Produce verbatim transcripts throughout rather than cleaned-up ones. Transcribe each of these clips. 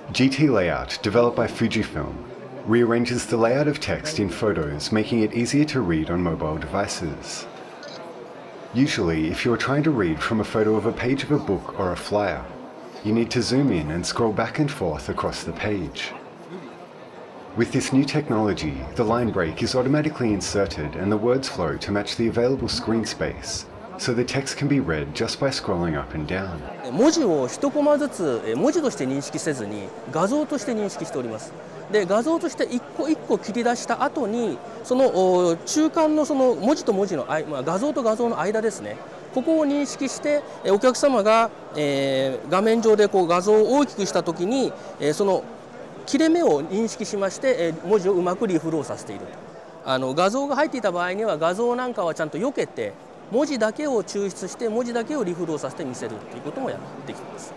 G T Layout, developed by Fujifilm, rearranges the layout of text in photos, making it easier to read on mobile devices. Usually, if you're trying to read from a photo of a page of a book or a flyer, you need to zoom in and scroll back and forth across the page. With this new technology, the line break is automatically inserted and the words flow to match the available screen space, so the text can be read just by scrolling up and down. 文字を一コマずつ文字として認識せずに画像として認識しております。で、画像として一個一個切り出した後に、その中間のその文字と文字の間、まあ、画像と画像の間ですね。ここを認識してお客様が、えー、画面上でこう画像を大きくしたときに、えー、その切れ目を認識しまして、えー、文字をうまくリフローさせていると。あの画像が入っていた場合には画像なんかはちゃんと避けて文字だけを抽出して文字だけをリフローさせて見せるということもやってきています。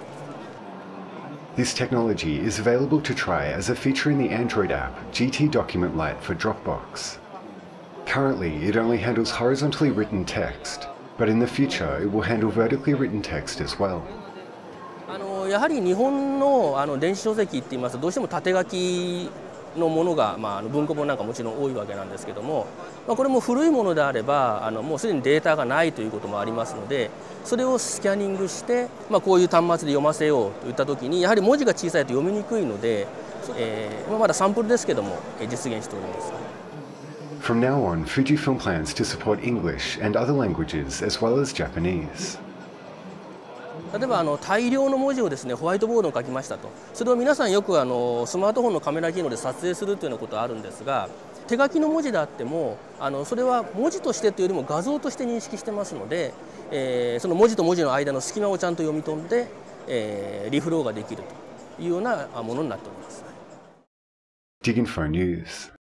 This technology is available to try as a feature in the Android app G T Document Lite for Dropbox. Currently, it only handles horizontally written text, but in the future it will handle vertically written text as well. あのやはり日本のあの電子書籍って言いますとどうしても縦書きのものが、まあ、あの文庫本なんかもちろん多いわけなんですけども、まあ、これも古いものであればあのもうすでにデータがないということもありますので、それをスキャニングして、まあ、こういう端末で読ませようといった時にやはり文字が小さいと読みにくいので、えーまあ、まだサンプルですけども実現しております。 From now on, Fujifilm plans to support English and other languages as well as Japanese. 例えばあの大量の文字をですねホワイトボードに書きましたと、それを皆さんよくあのスマートフォンのカメラ機能で撮影するというようなことがあるんですが、手書きの文字であってもあのそれは文字としてというよりも画像として認識してますので、えー、その文字と文字の間の隙間をちゃんと読み取って、えー、リフローができるというようなものになっております。 DigInfo News